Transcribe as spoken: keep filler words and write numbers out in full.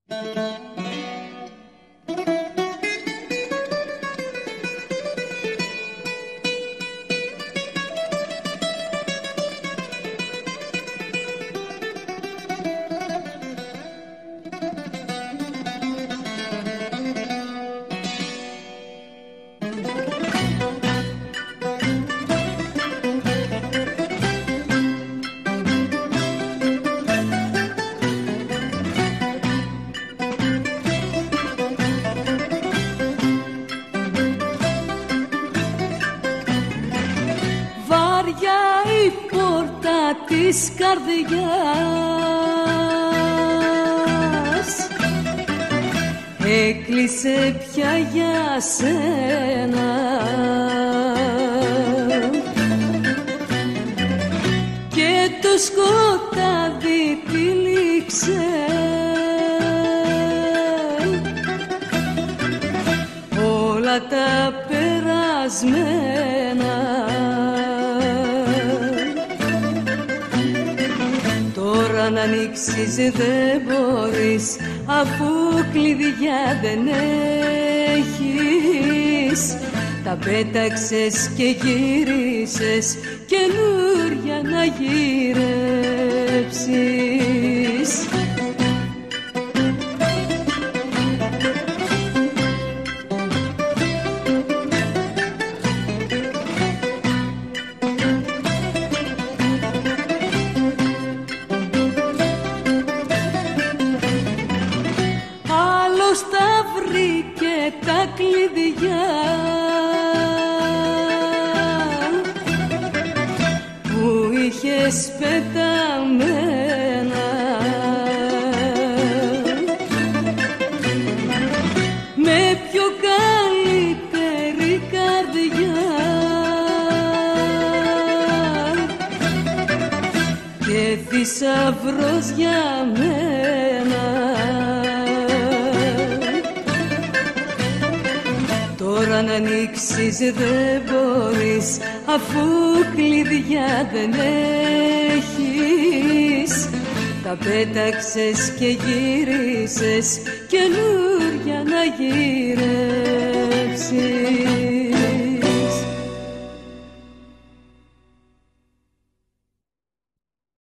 της καρδιάς έκλεισε πια για σένα και το σκοτάδι τυλίξε όλα τα περασμένα. Τώρα να ανοίξεις δεν μπορείς, αφού κλειδιά δεν έχεις. Τα πέταξες και γύρισες καινούρια να γυρέψεις. Τα κλειδιά που είχες πεταμένα με πιο καλύτερη καρδιά και θησαυρός για μένα. Τώρα να ανοίξεις δεν μπορείς, αφού κλειδιά δεν έχεις. Τα πέταξες και γύρισες καινούρια να γυρέψεις.